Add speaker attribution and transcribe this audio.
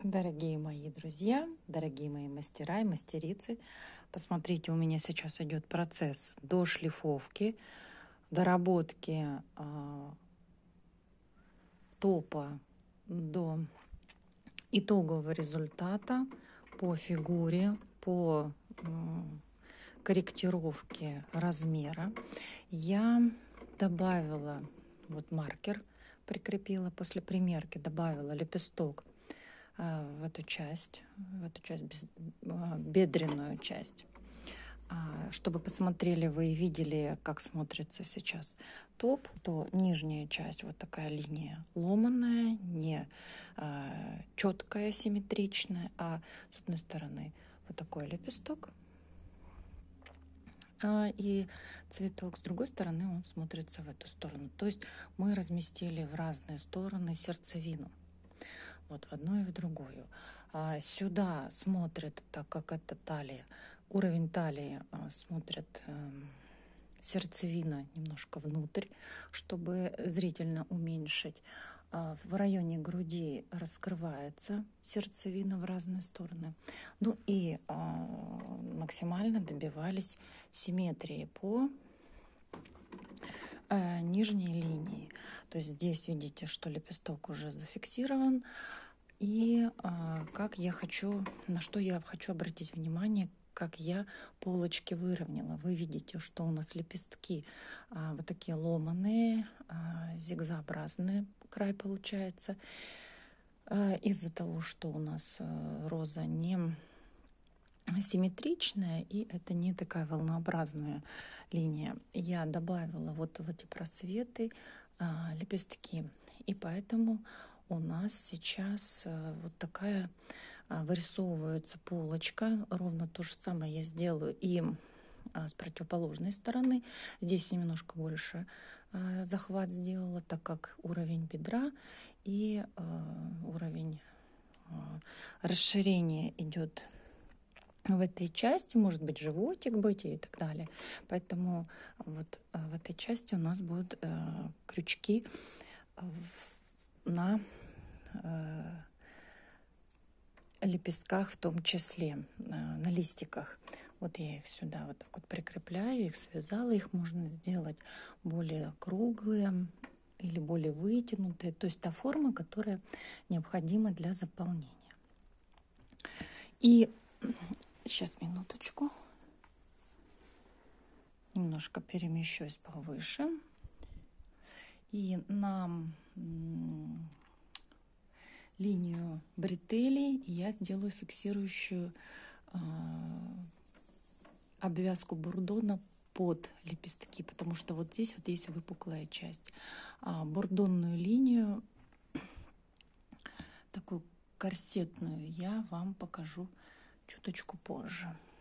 Speaker 1: Дорогие мои друзья, дорогие мои мастера и мастерицы, посмотрите, у меня сейчас идет процесс дошлифовки, доработки топа до итогового результата по фигуре, по корректировке размера. Я добавила вот маркер, прикрепила после примерки, добавила лепесток в эту часть, бедренную часть, чтобы посмотрели вы и видели, как смотрится сейчас топ, то нижняя часть вот такая линия ломаная, не четкая, симметричная, а с одной стороны вот такой лепесток и цветок, с другой стороны он смотрится в эту сторону. То есть мы разместили в разные стороны сердцевину. Вот в одну и в другую. Сюда смотрит, так как это талия, уровень талии, смотрит сердцевина немножко внутрь, чтобы зрительно уменьшить. В районе груди раскрывается сердцевина в разные стороны. Ну и максимально добивались симметрии по нижней линии. То есть здесь видите, что лепесток уже зафиксирован. И на что я хочу обратить внимание, как я полочки выровняла. Вы видите, что у нас лепестки вот такие ломаные, зигзагообразный край получается. Из-за того, что у нас роза не симметричная, и это не такая волнообразная линия. Я добавила вот в эти просветы лепестки, и поэтому у нас сейчас вот такая вырисовывается полочка. Ровно то же самое я сделаю и с противоположной стороны. Здесь немножко больше захват сделала, так как уровень бедра и уровень расширения идет в этой части, может быть животик быть и так далее. Поэтому вот в этой части у нас будут крючки на лепестках, в том числе на листиках. Вот я их сюда вот так вот прикрепляю, их связала. Их можно сделать более круглые или более вытянутые. То есть та форма, которая необходима для заполнения. И сейчас, минуточку. Немножко перемещусь повыше. И на линию бретелей я сделаю фиксирующую обвязку бурдона под лепестки, потому что вот здесь вот есть выпуклая часть. Бурдонную линию, такую корсетную, я вам покажу чуточку позже.